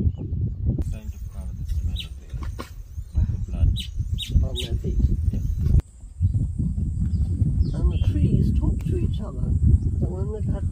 Trying to cover the smell of the blood on their feet. Yeah. And the trees talk to each other. So when they've had